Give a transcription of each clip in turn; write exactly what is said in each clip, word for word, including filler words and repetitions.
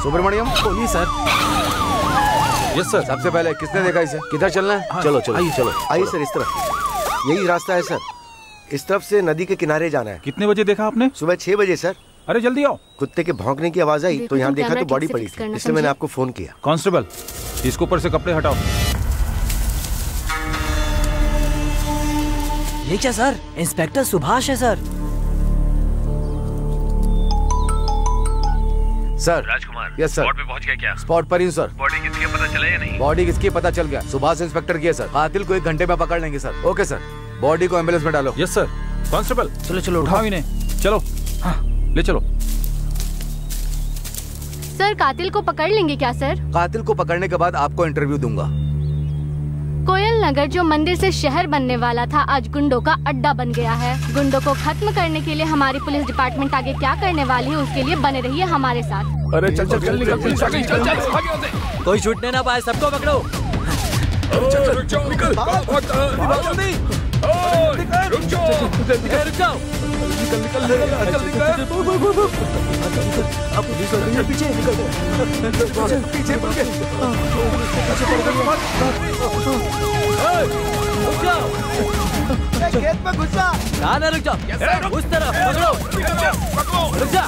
सुब्रमण्यम बोलिए sir. Yes sir. सबसे पहले किसने देखा इसे? किधर चलना है? चलो चलो आइए चलो आइए सर, इस तरफ यही रास्ता है सर। इस तरफ से नदी के किनारे जाना है। कितने बजे देखा आपने? सुबह छह बजे सर। अरे जल्दी आओ। कुत्ते के भौंकने की आवाज आई तो यहाँ देखा तो बॉडी पड़ी थी, इसलिए मैंने आपको फोन किया। कांस्टेबल, इसके ऊपर से कपड़े हटाओ। ये क्या सर? इंस्पेक्टर सुभाष है sir. Sir. Rajkumar, yes sir. Spot पे पहुंच गया क्या? स्पॉट पर ही हूँ सर। बॉडी किसकी है पता चला या नहीं? बॉडी किसकी पता चल गया, सुभाष इंस्पेक्टर की है सर। कातिल को एक घंटे में पकड़ लेंगे सर। ओके सर, बॉडी को एम्बुलेंस में डालो। Yes sir. कांस्टेबल, चलो चलो उठाओ इन्हें, चलो। हाँ, ले चलो। सर कातिल को पकड़ लेंगे क्या सर? कातिल को पकड़ने के बाद आपको इंटरव्यू दूंगा। कोयल नगर जो मंदिर से शहर बनने वाला था, आज गुंडों का अड्डा बन गया है। गुंडों को खत्म करने के लिए हमारी पुलिस डिपार्टमेंट आगे क्या करने वाली है, उसके लिए बने रहिए हमारे साथ। अरे चल चल चल निकल, पुलिस आ गई, चल चल। कोई छूटने ना पाए, सबको पकड़ो। चल चल निकल, भाग जल्दी। रुक जाओ, रुक जाओ। निकल निकल जल्दी कर। अब पुलिस आ गई है, पीछे निकल। पीछे पड़ गए। रुक जाओ। खेत में घुस जा। ना ना रुक जाओ, उस तरफ पकड़ो। रुक जा।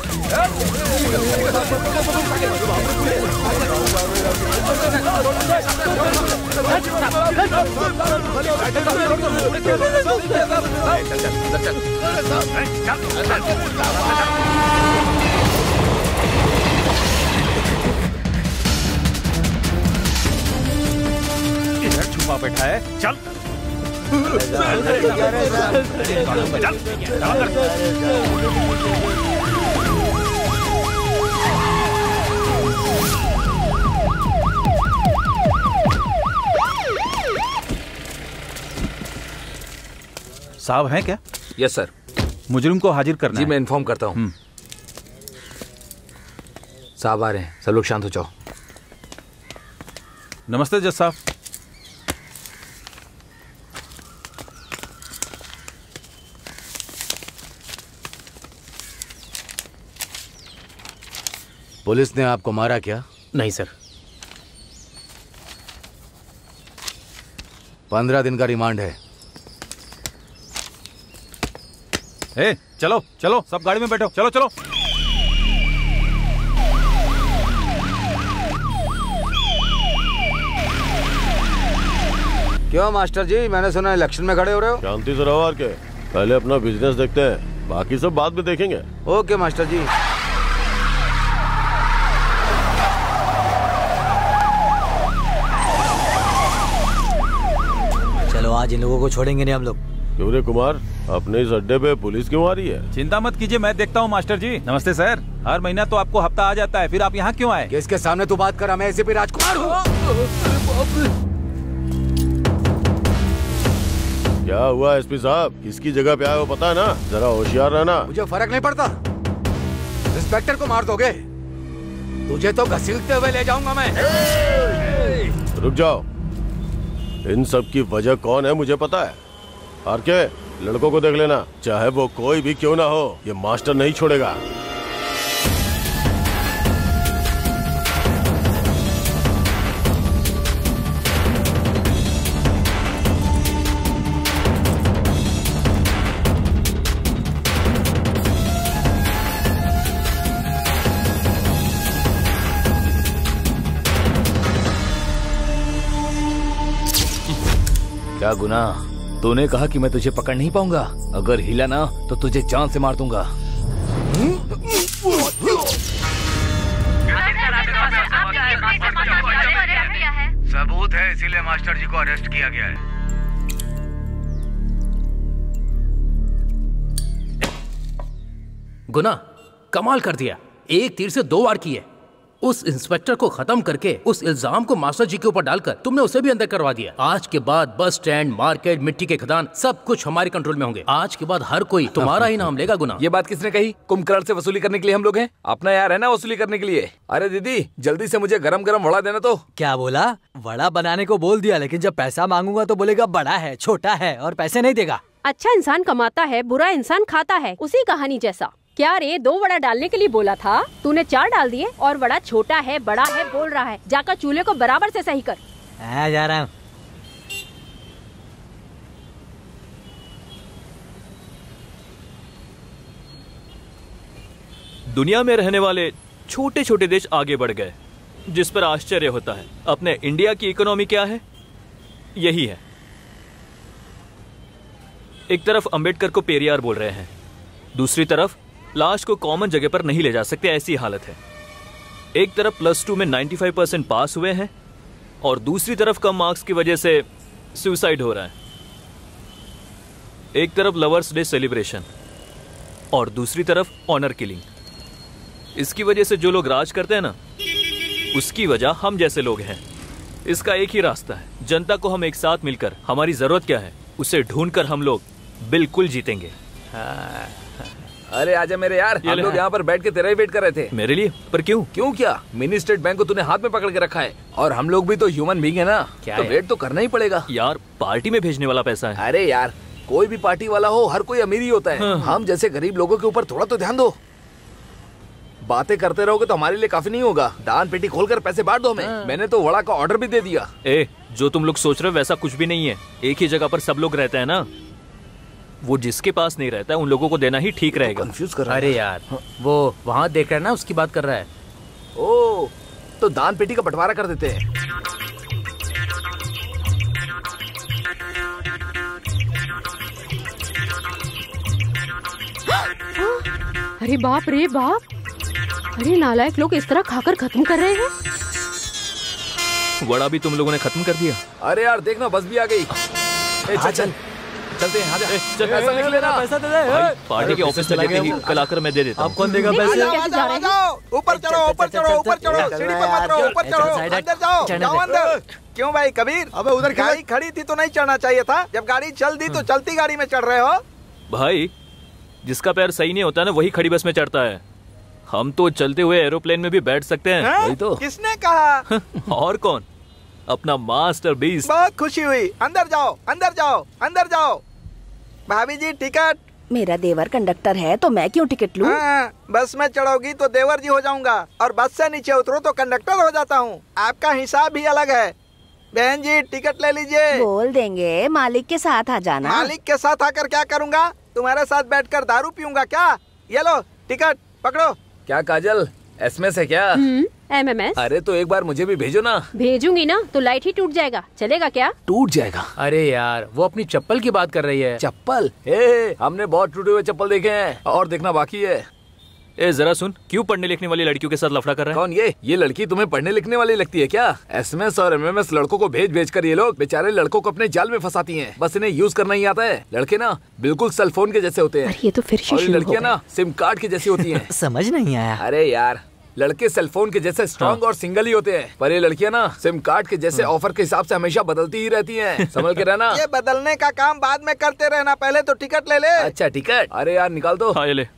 इधर छुपा बैठा है, चल साहब हैं क्या? Yes sir. मुजरिम को हाजिर करना जी है। मैं इन्फॉर्म करता हूँ। साहब आ रहे हैं, सब लोग शांत हो जाओ। नमस्ते जज साहब। पुलिस ने आपको मारा क्या? नहीं सर। पंद्रह दिन का रिमांड है। ए, चलो चलो, सब गाड़ी में बैठो, चलो चलो। क्यों मास्टर जी, मैंने सुना इलेक्शन में खड़े हो रहे हो? शांति से रहो आर के, पहले अपना बिजनेस देखते हैं, बाकी सब बाद में देखेंगे। Okay master ji. चलो आज इन लोगों को छोड़ेंगे नहीं हम लोग। क्यों रे कुमार, अपने इस अड्डे पे पुलिस क्यों आ रही है? चिंता मत कीजिए, मैं देखता हूँ मास्टर जी। नमस्ते सर। हर महीना तो आपको हफ्ता आ जाता है, फिर आप यहाँ क्यों आए? किसके सामने तू बात कर? मैं एसीपी राजकुमार हूँ। क्या हुआ एसपी साहब, किसकी जगह पे आए हो पता है ना? जरा होशियार रहना। मुझे फर्क नहीं पड़ता, इंस्पेक्टर को मार दोगे, तुझे तो घसीटते हुए ले जाऊंगा मैं। रुक जाओ, इन सब की वजह कौन है मुझे पता है। आर के, लड़कों को देख लेना, चाहे वो कोई भी क्यों ना हो, ये मास्टर नहीं छोड़ेगा। क्या गुनाह? तूने कहा कि मैं तुझे पकड़ नहीं पाऊंगा, अगर हिला ना तो तुझे जान से मार दूंगा। सबूत है, इसीलिए मास्टर जी को अरेस्ट किया गया है। गुना कमाल कर दिया, एक तीर से दो वार किए। उस इंस्पेक्टर को खत्म करके उस इल्जाम को मास्टर जी के ऊपर डालकर तुमने उसे भी अंदर करवा दिया। आज के बाद बस स्टैंड, मार्केट, मिट्टी के खदान सब कुछ हमारे कंट्रोल में होंगे। आज के बाद हर कोई तुम्हारा ही नाम लेगा। गुना, ये बात किसने कही? कुंभकर्ण से वसूली करने के लिए हम लोग हैं, अपना यार है ना वसूली करने के लिए। अरे दीदी जल्दी से मुझे गरम गरम वड़ा देना। तो क्या बोला? वड़ा बनाने को बोल दिया, लेकिन जब पैसा मांगूंगा तो बोलेगा बड़ा है, छोटा है और पैसे नहीं देगा। अच्छा इंसान कमाता है, बुरा इंसान खाता है, उसी कहानी जैसा। क्या रे, दो वड़ा डालने के लिए बोला था, तूने चार डाल दिए और वड़ा छोटा है बड़ा है बोल रहा है। जाकर चूल्हे को बराबर से सही कर। आ, जा रहा हूँ। दुनिया में रहने वाले छोटे छोटे देश आगे बढ़ गए, जिस पर आश्चर्य होता है। अपने इंडिया की इकोनॉमी क्या है? यही है। एक तरफ अंबेडकर को पेरियार बोल रहे हैं, दूसरी तरफ लाश को कॉमन जगह पर नहीं ले जा सकते, ऐसी हालत है। एक तरफ प्लस टू में पचानवे परसेंट पास हुए हैं और दूसरी तरफ कम मार्क्स की वजह से सुसाइड हो रहा है। एक तरफ लवर्स डे सेलिब्रेशन और दूसरी तरफ ऑनर किलिंग। इसकी वजह से जो लोग राज करते हैं ना, उसकी वजह हम जैसे लोग हैं। इसका एक ही रास्ता है, जनता को हम एक साथ मिलकर, हमारी जरूरत क्या है उसे ढूंढकर हम लोग बिल्कुल जीतेंगे। हाँ। अरे आजा मेरे यार, हम लोग यहाँ पर बैठ के तेरा ही वेट कर रहे थे। मेरे लिए? पर क्यों? क्यों क्या? मिनी स्टेट बैंक को तूने हाथ में पकड़ के रखा है और हम लोग भी तो ह्यूमन बीइंग है ना, क्या तो है? वेट तो करना ही पड़ेगा यार। पार्टी में भेजने वाला पैसा है। अरे यार, कोई भी पार्टी वाला हो, हर कोई अमीर ही होता है। हाँ। हम जैसे गरीब लोगों के ऊपर थोड़ा तो ध्यान दो। बातें करते रहोगे तो हमारे लिए काफी नहीं होगा। दान पेटी खोलकर पैसे बांट दो हमें। हाँ। मैंने तो वड़ा का ऑर्डर भी दे दिया। ए, जो तुम लोग सोच रहे हो वैसा कुछ भी नहीं है। एक ही जगह पर सब लोग रहते हैं ना, वो जिसके पास नहीं रहता है उन लोगों को देना ही ठीक रहेगा। कंफ्यूज कर रहा है। अरे यार, वो वहाँ देख रहा है ना, उसकी बात कर रहा है। ओ, तो दान पेटी का बंटवारा कर देते हैं। अरे बाप रे बाप, अरे नालायक लोग इस तरह खाकर खत्म कर रहे हैं। वड़ा भी तुम लोगों ने खत्म कर दिया। अरे यार देखना, बस भी आ गई। ए, चल चल चलते हैं। ए, चल, पैसा निकले लेना। पैसा दे दे। भाई, पार्टी के ऑफिस में लेते ही कल आकर मैं दे देता हूँ। आप कौन देगा पैसे? ऊपर चढ़ो, ऊपर चढ़ो, ऊपर चढ़ो, सीढ़ी पर मत रहो, ऊपर चढ़ो, अंदर जाओ, जाओ अंदर। क्यों भाई कबीर? अबे उधर गाड़ी खड़ी थी तो नहीं चढ़ना चाहिए था? जब गाड़ी चल दी तो चलती गाड़ी में चढ़ रहे हो। भाई, जिसका पैर सही नहीं होता ना, वही खड़ी बस में चढ़ता है। हम तो चलते हुए एरोप्लेन में भी बैठ सकते हैं। हाँ? वही तो। किसने कहा? और कौन? अपना मास्टर बीस्ट। बहुत खुशी हुई। अंदर जाओ, अंदर जाओ, अंदर जाओ। भाभी जी टिकट। मेरा देवर कंडक्टर है तो मैं क्यों टिकट लूं? हाँ, बस में चढ़ोगी तो देवर जी हो जाऊंगा और बस से नीचे उतरो तो कंडक्टर हो जाता हूँ। आपका हिसाब भी अलग है। बहन जी टिकट ले लीजिए। बोल देंगे मालिक के साथ आ जाना। मालिक के साथ आकर क्या करूँगा? तुम्हारे साथ बैठकर दारू पीऊंगा क्या? ये लो टिकट पकड़ो। क्या काजल, एसएमएस है क्या? एमएमएस? अरे तो एक बार मुझे भी भेजो ना। भेजूंगी ना तो लाइट ही टूट जाएगा। चलेगा क्या? टूट जाएगा? अरे यार, वो अपनी चप्पल की बात कर रही है। चप्पल? हे, हमने बहुत टूटे हुए चप्पल देखे हैं और देखना बाकी है। ए जरा सुन, क्यों पढ़ने लिखने वाली लड़कियों के साथ लफड़ा कर रहा है? कौन ये? ये लड़की तुम्हें पढ़ने लिखने वाली लगती है क्या? एसएमएस और एमएमएस लड़कों को भेज भेज कर ये लोग बेचारे लड़कों को अपने जाल में फंसाती हैं। बस इन्हें यूज करना ही आता है। लड़के ना बिल्कुल सेल फोन के जैसे होते हैं। ये तो फिर और लड़कियाँ ना सिम कार्ड की जैसी होती हैं। समझ नहीं आया। अरे यार, लड़के सेल फोन के जैसे स्ट्रॉन्ग और सिंगल ही होते हैं, पर ये लड़कियाँ ना सिम कार्ड के जैसे ऑफर के हिसाब से हमेशा बदलती ही रहती हैं। समझ के रहना। ये बदलने का काम बाद में करते रहना, पहले तो टिकट ले ले। अच्छा टिकट? अरे यार निकाल दो। हाँ ये ले।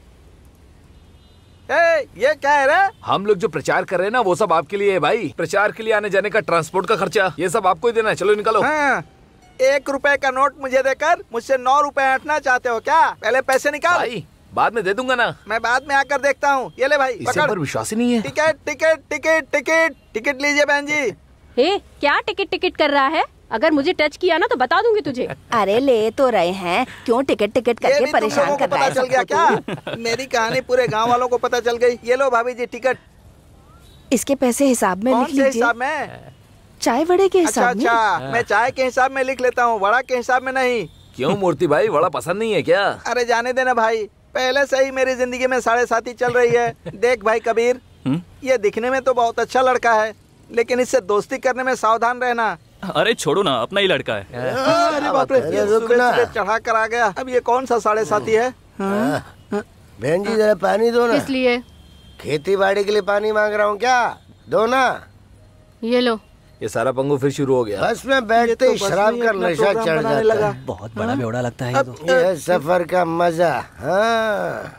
ए, ये क्या है रे? हम लोग जो प्रचार कर रहे हैं ना, वो सब आपके लिए है भाई। प्रचार के लिए आने जाने का ट्रांसपोर्ट का खर्चा, ये सब आपको ही देना है। चलो निकालो। हाँ, एक रुपए का नोट मुझे देकर मुझसे नौ रुपए ऐंठना चाहते हो क्या? पहले पैसे निकाल। भाई बाद में दे दूंगा ना। मैं बाद में आकर देखता हूँ। ये ले भाई, इसे पर विश्वास ही नहीं है। Ticket ticket ticket ticket ticket लीजिए बहन जी। हे, क्या टिकट टिकट कर रहा है? अगर मुझे टच किया ना तो बता दूंगी तुझे। अरे ले तो रहे हैं, क्यों टिकट टिकट ये करके भी तुम परेशान लोगों कर को रहा पता है चल गया सबको क्या? मेरी कहानी पूरे गांव वालों को पता चल गई। ये लो भाभी जी टिकट। इसके पैसे हिसाब में कौन लिख से लीजिए। हिसाब में? चाय वड़े के अच्छा हिसाब में। अच्छा, मैं चाय के हिसाब में लिख लेता हूँ, वड़ा के हिसाब में नहीं। क्यों मूर्ति भाई, वड़ा पसंद नहीं है क्या? अरे जाने देना भाई, पहले से ही मेरी जिंदगी में साढ़े साथी चल रही है। देख भाई कबीर, ये दिखने में तो बहुत अच्छा लड़का है, लेकिन इससे दोस्ती करने में सावधान रहना। अरे छोड़ो ना, अपना ही लड़का है। अरे बाप रे, ये सुबह सुबह चढ़ा कर आ गया। अब ये कौन सा साढ़े साथी है? बहन जी जरा पानी दो ना। इसलिए खेती बाड़ी के लिए पानी मांग रहा हूँ, क्या दो ना। ये लो। ये सारा पंगु फिर शुरू हो गया। बस में बैठते ही शराब का नशा चढ़ जाता है। बहुत बड़ा बेवड़ा लगता है ये तो। ये सफर का मजा। हाँ,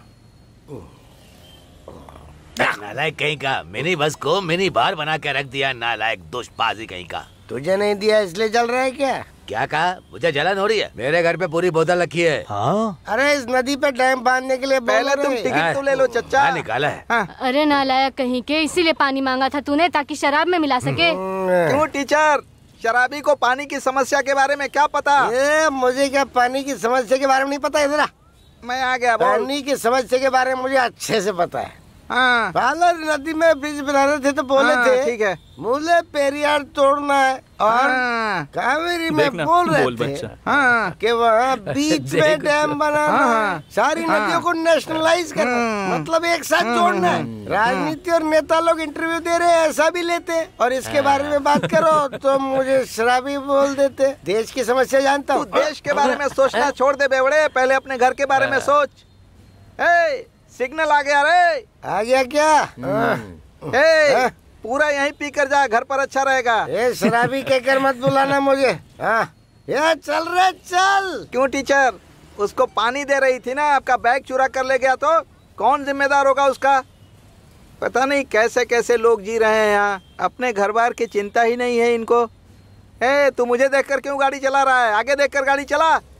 नालायक कहीं का, मिनी बस को मिनी बार बना के रख दिया। नालायक दुष्पाजी कहीं का। तुझे नहीं दिया इसलिए चल रहा है क्या? क्या कहा? मुझे जलन हो रही है। मेरे घर पे पूरी बोतल रखी है। हाँ? अरे इस नदी पे डैम बांधने के लिए पहले तुम टिकट तो ले लो चच्चा। हाँ, निकाला है। हाँ। अरे नालायक कहीं के, इसीलिए पानी मांगा था तूने ताकि शराब में मिला सके। क्यों टीचर, शराबी को पानी की समस्या के बारे में क्या पता? ये मुझे क्या पानी की समस्या के बारे में नहीं पता है जरा। मैं आ गया। पानी की समस्या के बारे में मुझे अच्छे से पता है। हाँ। पालर नदी में ब्रिज बना रहे थे तो बोले हाँ, थे ठीक है, मुझे पेरियार तोड़ना है और हाँ, कावेरी में बोल रहे बोल थे हाँ, कि वहाँ बीच में डैम बनाना हाँ, सारी हाँ, नदियों को नेशनलाइज करना, मतलब एक साथ जोड़ना है। राजनीति और नेता लोग इंटरव्यू दे रहे हैं ऐसा भी लेते, और इसके बारे में बात करो तो मुझे शराबी बोल देते। देश की समस्या जानता हूँ। देश के बारे में सोचना छोड़ दे बेवड़े, पहले अपने घर के बारे में सोच। ए, सिग्नल आ गया रे। आ गया क्या? ए, पूरा यहीं पी कर जा, घर पर अच्छा रहेगा। ए शराबी कहकर मत बुलाना मुझे। हाँ, ये चल रे चल। क्यों टीचर, उसको पानी दे रही थी ना, आपका बैग चुरा कर ले गया तो कौन जिम्मेदार होगा उसका? पता नहीं कैसे कैसे लोग जी रहे हैं यहाँ, अपने घर बार की चिंता ही नहीं है इनको। ए, तू मुझे देखकर क्यों गाड़ी चला रहा है? आगे देखकर गाड़ी चला।